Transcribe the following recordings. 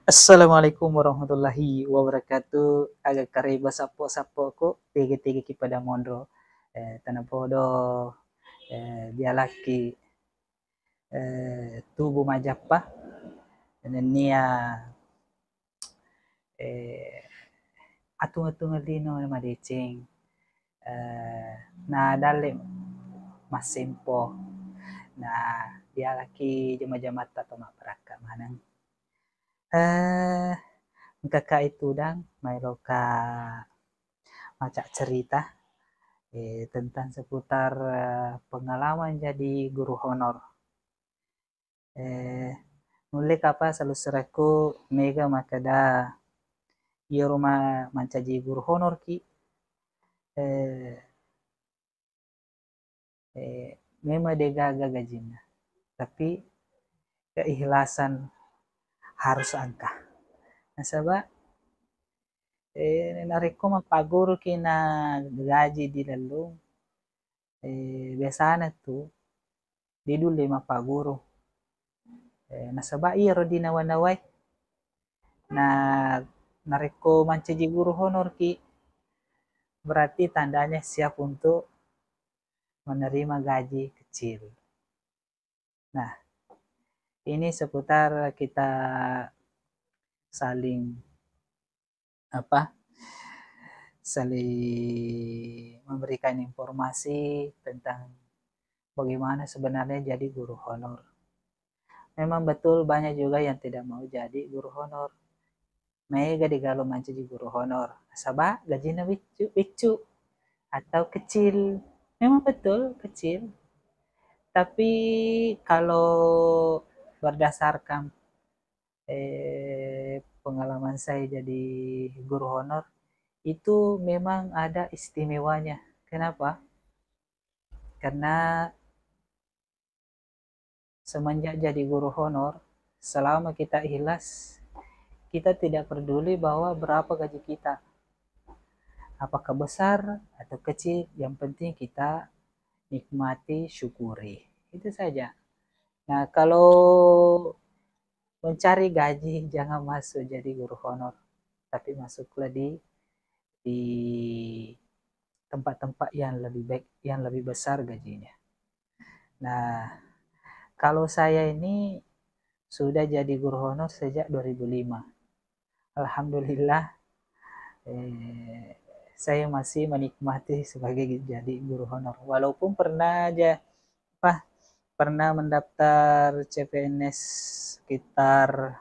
Assalamualaikum warahmatullahi wabarakatuh. Agak kariba sapo-sapo ko tege-tege ki pada mondro. Tanah podo dia laki tubuh majappa dan nia eh, atung-atung lino na madeceng na dale masempo na dia laki jama-jama tato maparaka manang eh kakak itu dang mailoka macak cerita tentang seputar pengalaman jadi guru honor. Eh, Mulai kapa selalu seraku mega makada iya rumah mancaji guru honor ki eh, memang degaga gajinya tapi keikhlasan harus angka nasaba nareko mapaguru ki na gaji di lalu biasanya tuh di dulu mapaguru nasaba iya ro di nawanawai na nareko mancaji guru honor ki berarti tandanya siap untuk menerima gaji kecil. Nah, ini seputar kita saling apa? Saling memberikan informasi tentang bagaimana sebenarnya jadi guru honor. Memang betul banyak juga yang tidak mau jadi guru honor. Mega digalo mancaji guru honor. Sabah gajinya bicu atau kecil. Memang betul kecil. Tapi kalau berdasarkan pengalaman saya jadi guru honor itu memang ada istimewanya. Kenapa? Karena semenjak jadi guru honor, selama kita ikhlas, kita tidak peduli bahwa berapa gaji kita. Apakah besar atau kecil, yang penting kita nikmati, syukuri. Itu saja. Nah, kalau mencari gaji, jangan masuk jadi guru honor, tapi masuklah di tempat-tempat yang lebih baik, yang lebih besar gajinya. Nah, kalau saya ini sudah jadi guru honor sejak 2005. Alhamdulillah, saya masih menikmati sebagai jadi guru honor. Walaupun pernah aja, pernah mendaftar CPNS sekitar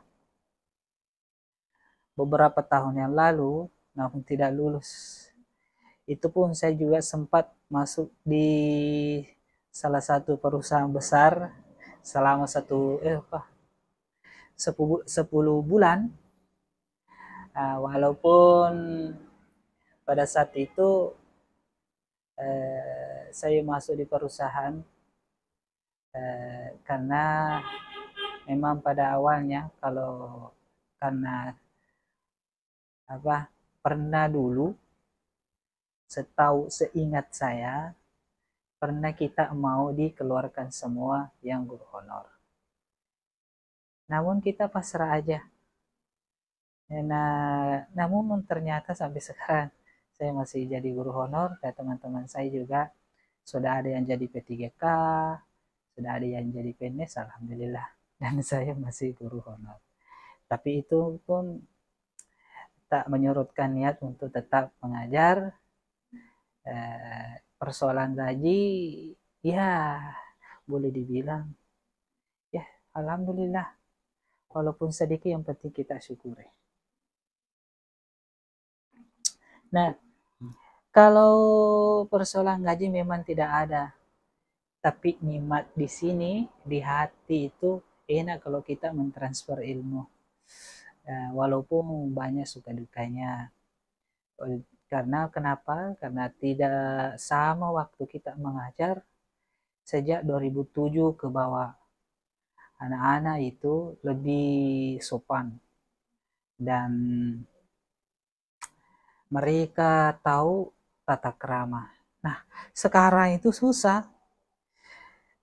beberapa tahun yang lalu, namun tidak lulus. Itu pun saya juga sempat masuk di salah satu perusahaan besar selama 10 bulan. Walaupun pada saat itu saya masuk di perusahaan karena memang pada awalnya kalau karena pernah dulu seingat saya pernah kita mau dikeluarkan semua yang guru honor. Namun kita pasrah aja. Nah, namun ternyata sampai sekarang saya masih jadi guru honor dan teman-teman saya juga sudah ada yang jadi P3K, sudah ada yang jadi PNS, alhamdulillah. Dan saya masih guru honor. Tapi itu pun tak menyurutkan niat untuk tetap mengajar. Persoalan gaji, ya boleh dibilang, ya alhamdulillah. Walaupun sedikit yang penting kita syukuri. Nah, kalau persoalan gaji memang tidak ada, tapi nikmat di sini, di hati itu enak kalau kita mentransfer ilmu. Walaupun banyak suka dukanya. Karena kenapa? Karena tidak sama waktu kita mengajar sejak 2007 ke bawah. Anak-anak itu lebih sopan dan mereka tahu tata krama. Nah, sekarang itu susah.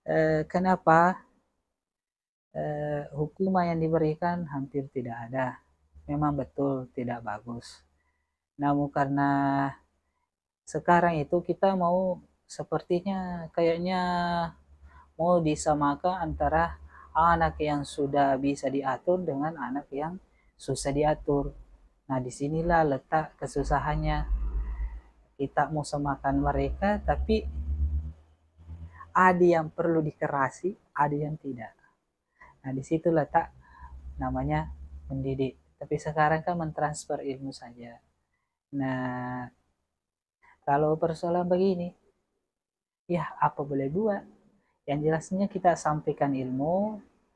Kenapa? Hukuman yang diberikan hampir tidak ada. memang betul tidak bagus. Namun karena sekarang itu kita mau sepertinya kayaknya mau disamakan antara anak yang sudah bisa diatur dengan anak yang susah diatur. Nah, disinilah letak kesusahannya. Kita mau samakan mereka, tapi ada yang perlu dikerasi, ada yang tidak. Nah, di situ letak namanya mendidik. Tapi sekarang kan mentransfer ilmu saja. Nah, kalau persoalan begini, ya apa boleh buat? Yang jelasnya kita sampaikan ilmu,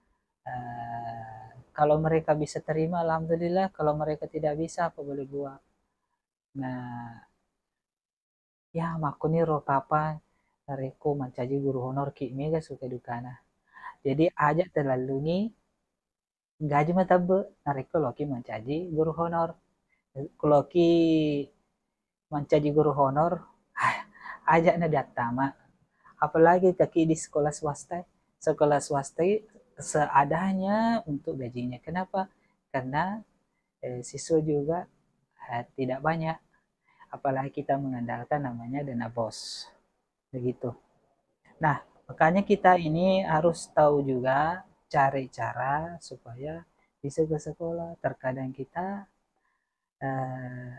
kalau mereka bisa terima, alhamdulillah. Kalau mereka tidak bisa, apa boleh buat? Nah, ya makuni ro papa reko mancaji guru honor ki mega suka dukana. Jadi aja terlalu ni gaji mata be nareko loki mancaji guru honor. Loki mancaji guru honor aja na datama. Apalagi kaki di sekolah swasta. Sekolah swasta seadanya untuk gajinya. Kenapa? Karena siswa juga tidak banyak, apalagi kita mengandalkan namanya dana bos begitu. Nah, makanya kita ini harus tahu juga cari cara supaya bisa ke sekolah. Terkadang kita eh,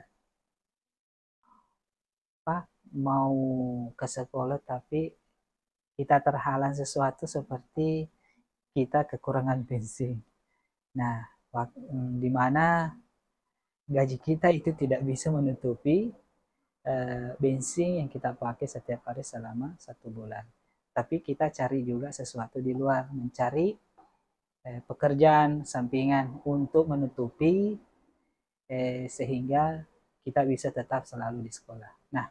apa mau ke sekolah tapi kita terhalang sesuatu seperti kita kekurangan bensin. Nah, di mana gaji kita itu tidak bisa menutupi bensin yang kita pakai setiap hari selama 1 bulan. Tapi kita cari juga sesuatu di luar, mencari pekerjaan sampingan untuk menutupi sehingga kita bisa tetap selalu di sekolah. Nah,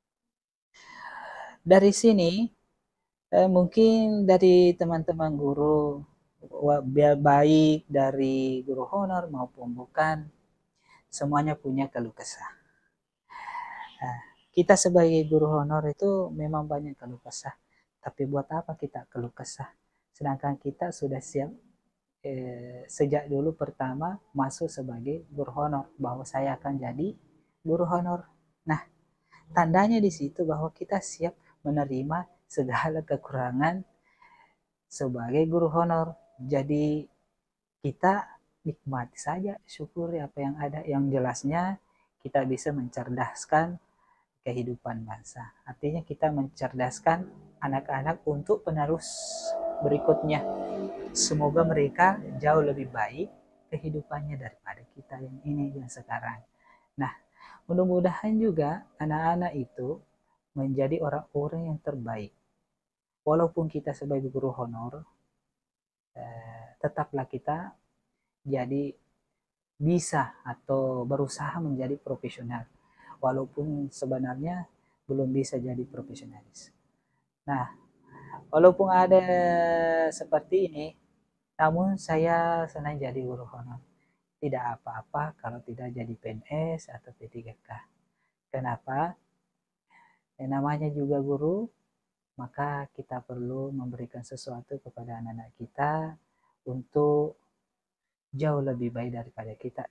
dari sini mungkin dari teman-teman guru baik dari guru honor maupun bukan semuanya punya keluh kesah. Nah, kita sebagai guru honor itu memang banyak keluh kesah. Tapi buat apa kita keluh kesah? Sedangkan kita sudah siap sejak dulu pertama masuk sebagai guru honor bahwa saya akan jadi guru honor. Nah, tandanya di situ bahwa kita siap menerima segala kekurangan sebagai guru honor. Jadi kita nikmati saja, syukuri apa yang ada. Yang jelasnya kita bisa mencerdaskan kehidupan bangsa. Artinya kita mencerdaskan anak-anak untuk penerus berikutnya. Semoga mereka jauh lebih baik kehidupannya daripada kita yang ini yang sekarang. Nah, mudah-mudahan juga anak-anak itu menjadi orang-orang yang terbaik. Walaupun kita sebagai guru honor, tetaplah kita jadi bisa atau berusaha menjadi profesional. Walaupun sebenarnya belum bisa jadi profesionalis. Nah, walaupun ada seperti ini, namun saya senang jadi guru honor. Tidak apa-apa kalau tidak jadi PNS atau P3K. Kenapa? Yang namanya juga guru, maka kita perlu memberikan sesuatu kepada anak-anak kita untuk jauh lebih baik daripada kita.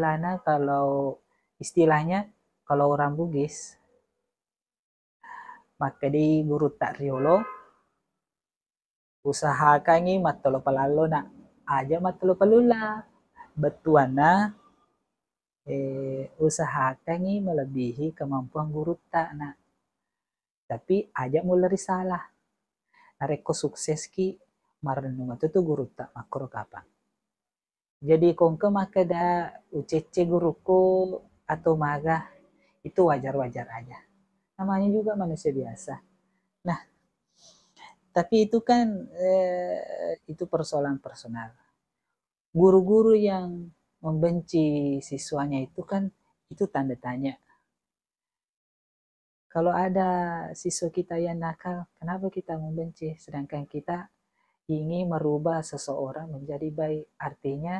Istilahnya kalau orang Bugis, maka di guru tak riolo, usahakannya matolo palalo na aja matolo palula. Betuana usahakannya melebihi kemampuan guru tak na. Tapi aja mulai risalah. Nareko sukses ki marenung itu guru tak makro kapan. Jadi kongke maka da ucece guruku atau maga itu wajar-wajar aja. Namanya juga manusia biasa. Nah, tapi itu kan itu persoalan personal. Guru-guru yang membenci siswanya itu kan itu tanda tanya. Kalau ada siswa kita yang nakal, kenapa kita membenci? Sedangkan kita ingin merubah seseorang menjadi baik. Artinya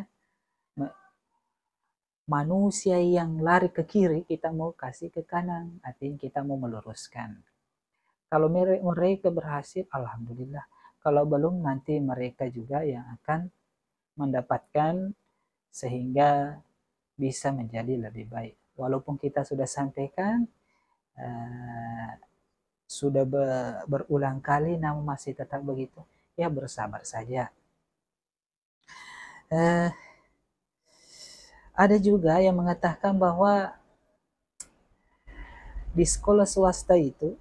manusia yang lari ke kiri kita mau kasih ke kanan. Artinya kita mau meluruskan. Kalau mereka berhasil, alhamdulillah. Kalau belum, nanti mereka juga yang akan mendapatkan sehingga bisa menjadi lebih baik. Walaupun kita sudah sampaikan, sudah berulang kali namun masih tetap begitu, ya bersabar saja. Ada juga yang mengatakan bahwa di sekolah swasta itu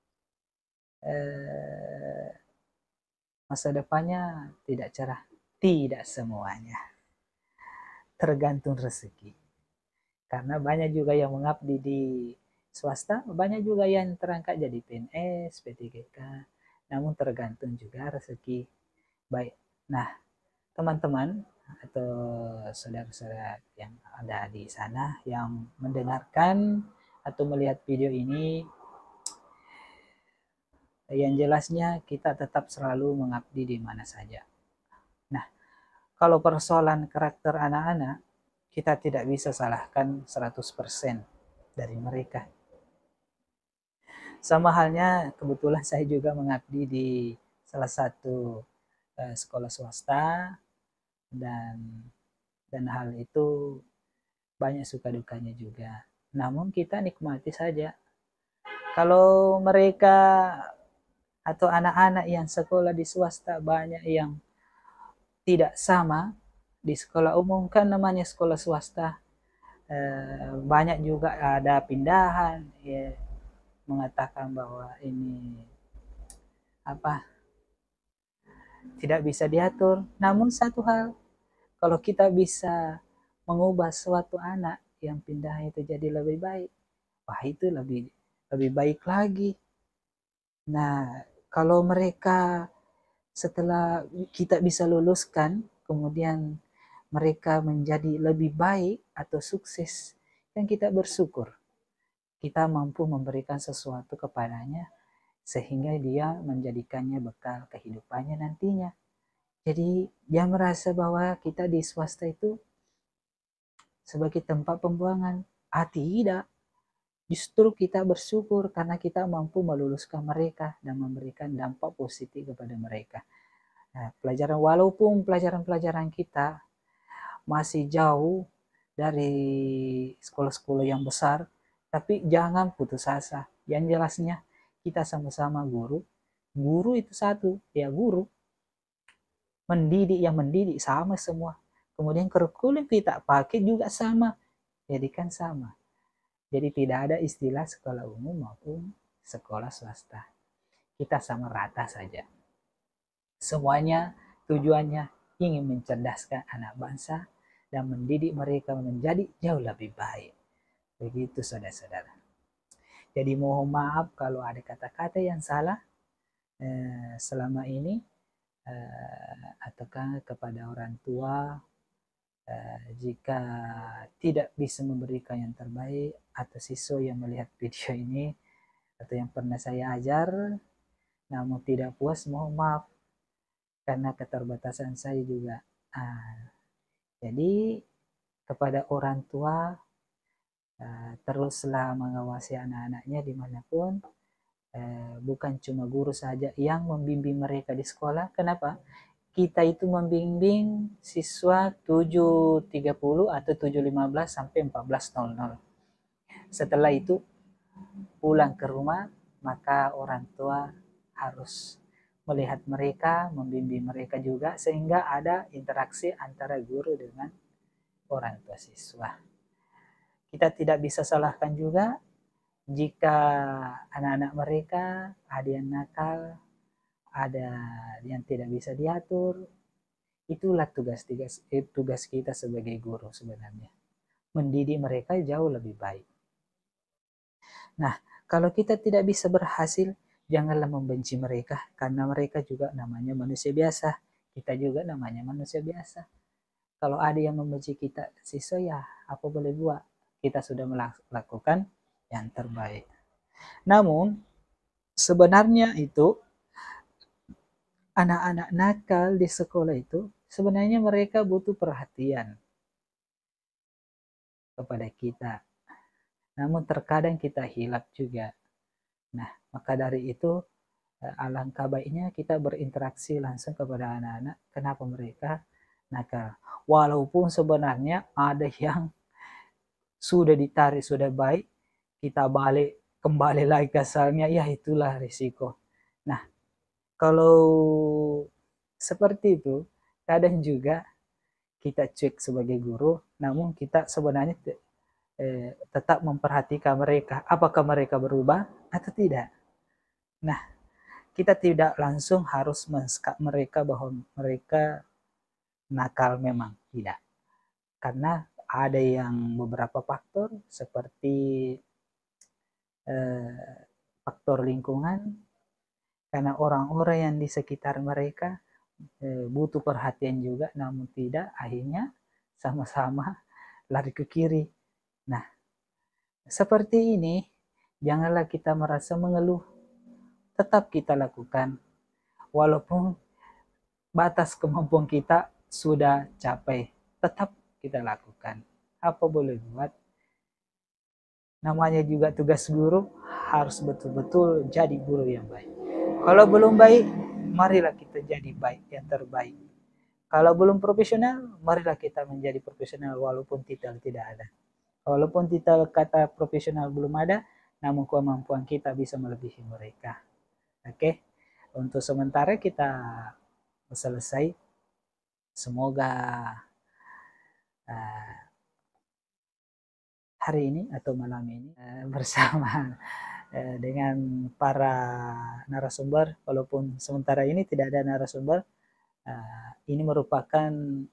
masa depannya tidak cerah. Tidak semuanya, tergantung rezeki. Karena banyak juga yang mengabdi di swasta, banyak juga yang terangkat jadi PNS, P3K, namun tergantung juga rezeki. Baik, nah teman-teman atau saudara-saudara yang ada di sana yang mendengarkan atau melihat video ini, yang jelasnya kita tetap selalu mengabdi di mana saja. Nah, kalau persoalan karakter anak-anak, kita tidak bisa salahkan 100% dari mereka. Sama halnya kebetulan saya juga mengabdi di salah satu sekolah swasta, dan hal itu banyak suka dukanya juga. Namun kita nikmati saja. Kalau mereka atau anak-anak yang sekolah di swasta banyak yang tidak sama di sekolah umum, kan namanya sekolah swasta, banyak juga ada pindahan, ya, mengatakan bahwa ini apa tidak bisa diatur. Namun satu hal, kalau kita bisa mengubah suatu anak yang pindah itu jadi lebih baik, wah itu lebih lebih baik lagi. Nah, kalau mereka setelah kita bisa luluskan, kemudian mereka menjadi lebih baik atau sukses, yang kita bersyukur. Kita mampu memberikan sesuatu kepadanya sehingga dia menjadikannya bekal kehidupannya nantinya. Jadi dia merasa bahwa kita di swasta itu sebagai tempat pembuangan. Tidak. Justru kita bersyukur karena kita mampu meluluskan mereka dan memberikan dampak positif kepada mereka. Nah, pelajaran walaupun pelajaran-pelajaran kita masih jauh dari sekolah-sekolah yang besar, tapi jangan putus asa. Yang jelasnya kita sama-sama guru. Guru itu satu, ya guru. Mendidik yang mendidik sama semua. Kemudian kurikulum kita pakai juga sama. Jadi kan sama. Jadi tidak ada istilah sekolah umum maupun sekolah swasta. Kita sama rata saja. Semuanya tujuannya ingin mencerdaskan anak bangsa dan mendidik mereka menjadi jauh lebih baik. Begitu saudara-saudara. Jadi mohon maaf kalau ada kata-kata yang salah selama ini, ataukah kepada orang tua, jika tidak bisa memberikan yang terbaik, atau siswa yang melihat video ini atau yang pernah saya ajar namun tidak puas, mohon maaf karena keterbatasan saya juga. Jadi kepada orang tua, teruslah mengawasi anak-anaknya dimanapun. Bukan cuma guru saja yang membimbing mereka di sekolah. Kenapa? Kita itu membimbing siswa 7.30 atau 7.15 sampai 14.00. Setelah itu pulang ke rumah, maka orang tua harus melihat mereka, membimbing mereka juga, sehingga ada interaksi antara guru dengan orang tua siswa. Kita tidak bisa salahkan juga jika anak-anak mereka ada yang nakal, ada yang tidak bisa diatur. Itulah tugas kita sebagai guru sebenarnya. Mendidik mereka jauh lebih baik. Nah, kalau kita tidak bisa berhasil, janganlah membenci mereka, karena mereka juga namanya manusia biasa. Kita juga namanya manusia biasa. Kalau ada yang membenci kita, siswa, ya apa boleh buat. Kita sudah melakukan yang terbaik. Namun, sebenarnya itu, anak-anak nakal di sekolah itu, sebenarnya mereka butuh perhatian kepada kita. Namun terkadang kita hilap juga. Nah, maka dari itu, alangkah baiknya kita berinteraksi langsung kepada anak-anak. Kenapa mereka nakal? Walaupun sebenarnya ada yang sudah ditarik, sudah baik, kita balik, kembali lagi ke asalnya, ya itulah risiko. Nah, kalau seperti itu, kadang juga kita cek sebagai guru, namun kita sebenarnya tetap memperhatikan mereka, apakah mereka berubah atau tidak. Nah, kita tidak langsung harus mensekap mereka bahwa mereka nakal, memang tidak. Karena ada yang beberapa faktor seperti faktor lingkungan, karena orang-orang yang di sekitar mereka butuh perhatian juga, namun tidak, akhirnya sama-sama lari ke kiri. Nah, seperti ini, janganlah kita merasa mengeluh, tetap kita lakukan. Walaupun batas kemampuan kita sudah capai, tetap kita lakukan. Apa boleh buat? Namanya juga tugas guru, harus betul-betul jadi guru yang baik. Kalau belum baik, marilah kita jadi baik, yang terbaik. Kalau belum profesional, marilah kita menjadi profesional walaupun titel tidak ada. Walaupun titel kata profesional belum ada, namun kemampuan kita bisa melebihi mereka. Oke, untuk sementara kita selesai. Semoga hari ini atau malam ini bersama dengan para narasumber, walaupun sementara ini tidak ada narasumber, ini merupakan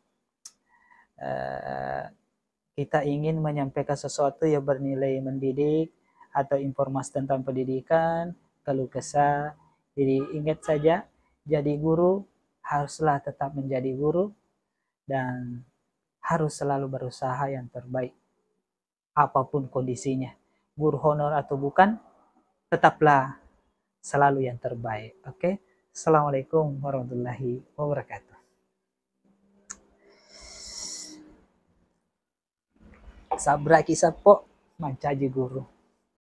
kita ingin menyampaikan sesuatu yang bernilai mendidik atau informasi tentang pendidikan, keluh kesah. Jadi ingat saja, jadi guru haruslah tetap menjadi guru dan harus selalu berusaha yang terbaik apapun kondisinya. Guru honor atau bukan, tetaplah selalu yang terbaik. Oke? Assalamualaikum warahmatullahi wabarakatuh. Sabra kisah po mancaji guru.